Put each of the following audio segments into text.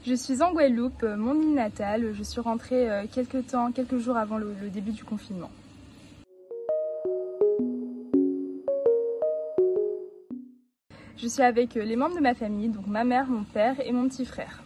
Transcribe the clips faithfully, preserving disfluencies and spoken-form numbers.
Je suis en Guadeloupe, mon île natale. Je suis rentrée quelques temps, quelques jours avant le, le début du confinement. Je suis avec les membres de ma famille, donc ma mère, mon père et mon petit frère.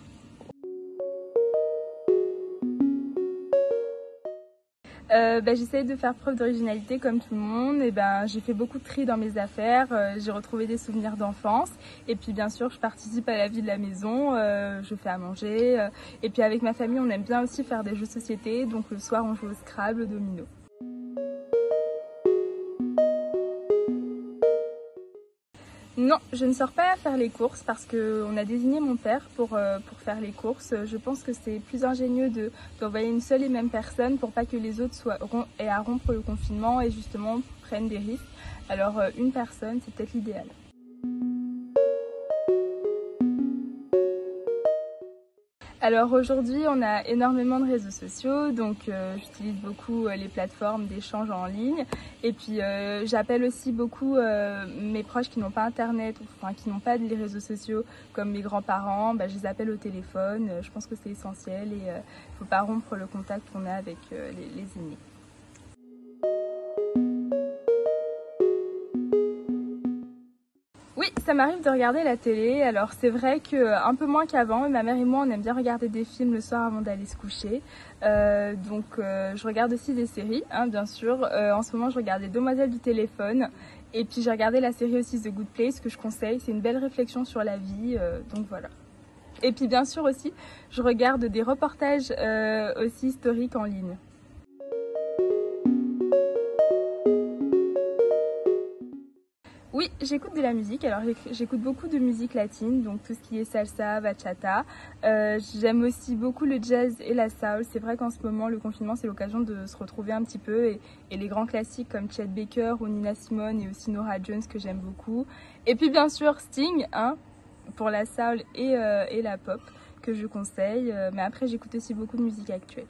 Euh, bah, j'essaye de faire preuve d'originalité comme tout le monde. Et ben, j'ai fait beaucoup de tri dans mes affaires, euh, j'ai retrouvé des souvenirs d'enfance et puis bien sûr je participe à la vie de la maison, euh, je fais à manger euh, et puis avec ma famille on aime bien aussi faire des jeux de société, donc le soir on joue au Scrabble, au domino. Non, je ne sors pas faire les courses parce qu'on a désigné mon père pour, euh, pour faire les courses. Je pense que c'est plus ingénieux de, d'envoyer une seule et même personne pour pas que les autres soient aient à rompre le confinement et justement prennent des risques. Alors euh, une personne, c'est peut-être l'idéal. Alors aujourd'hui, on a énormément de réseaux sociaux, donc euh, j'utilise beaucoup euh, les plateformes d'échange en ligne. Et puis euh, j'appelle aussi beaucoup euh, mes proches qui n'ont pas internet, ou enfin qui n'ont pas les réseaux sociaux, comme mes grands-parents. Bah, je les appelle au téléphone. Je pense que c'est essentiel et il euh, ne faut pas rompre le contact qu'on a avec euh, les, les aînés. Oui, ça m'arrive de regarder la télé. Alors c'est vrai qu'un peu moins qu'avant, ma mère et moi on aime bien regarder des films le soir avant d'aller se coucher. Euh, donc euh, je regarde aussi des séries, hein, bien sûr. Euh, en ce moment je regarde Les Demoiselles du téléphone. Et puis j'ai regardé la série aussi The Good Place que je conseille. C'est une belle réflexion sur la vie, euh, donc voilà. Et puis bien sûr aussi, je regarde des reportages euh, aussi historiques en ligne. Oui, j'écoute de la musique. Alors j'écoute beaucoup de musique latine, donc tout ce qui est salsa, bachata. Euh, j'aime aussi beaucoup le jazz et la soul. C'est vrai qu'en ce moment, le confinement, c'est l'occasion de se retrouver un petit peu. Et, et les grands classiques comme Chet Baker ou Nina Simone et aussi Norah Jones que j'aime beaucoup. Et puis bien sûr Sting, hein, pour la soul et, euh, et la pop que je conseille. Euh, mais après, j'écoute aussi beaucoup de musique actuelle.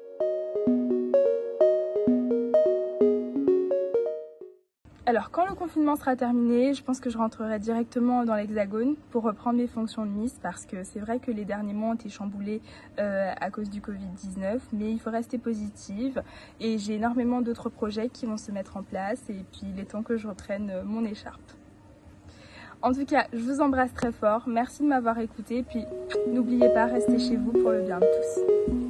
Alors quand le confinement sera terminé, je pense que je rentrerai directement dans l'Hexagone pour reprendre mes fonctions de Miss parce que c'est vrai que les derniers mois ont été chamboulés euh, à cause du covid dix-neuf, mais il faut rester positive et j'ai énormément d'autres projets qui vont se mettre en place et puis il est temps que je reprenne mon écharpe. En tout cas, je vous embrasse très fort, merci de m'avoir écouté, puis n'oubliez pas, restez chez vous pour le bien de tous.